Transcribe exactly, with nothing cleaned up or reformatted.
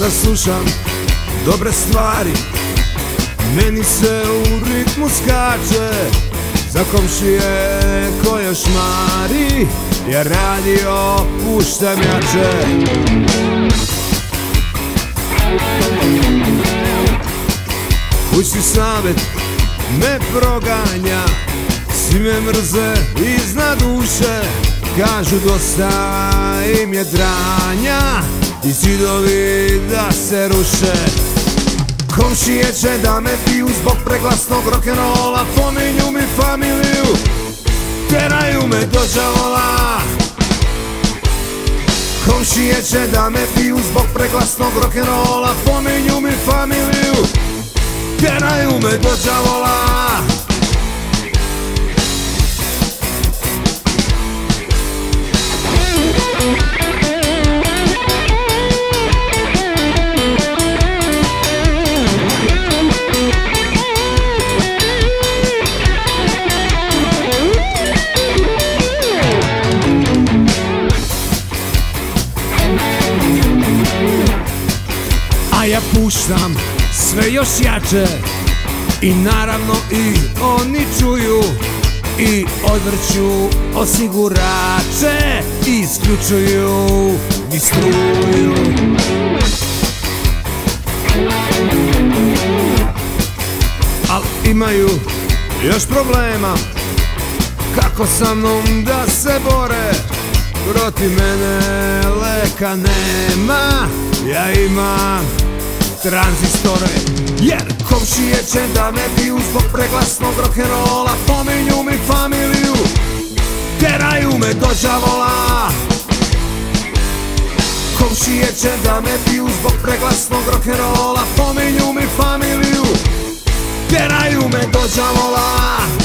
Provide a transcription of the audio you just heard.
kada slušam dobre stvari, meni se u ritmu skače. Za komšije ko još mari, jer radio puštam jače. Kućni savjet me proganja, svi me mrze iznad duše. Kažu dosta im je dranja i zidovi da se ruše. Komšije će da me piju zbog preglasnog rock'n'rolla, pominju mi familiju, teraju me do đavola. Komšije će da me piju zbog preglasnog rock'n'rolla, pominju mi familiju, teraju me do đavola. A ja puštam sve još jače i naravno i oni čuju i odvrću osigurače i isključuju i struju. Al imaju još problema, kako sa mnom da se bore. Protiv mene leka nema, ja imam tranzistore. Jer komšije će da me biju zbog preglasnog rock'n'rolla, pominju mi familiju, teraju me do đavola. Komšije će da me biju zbog preglasnog rock'n'rolla, pominju mi familiju, teraju me do đavola.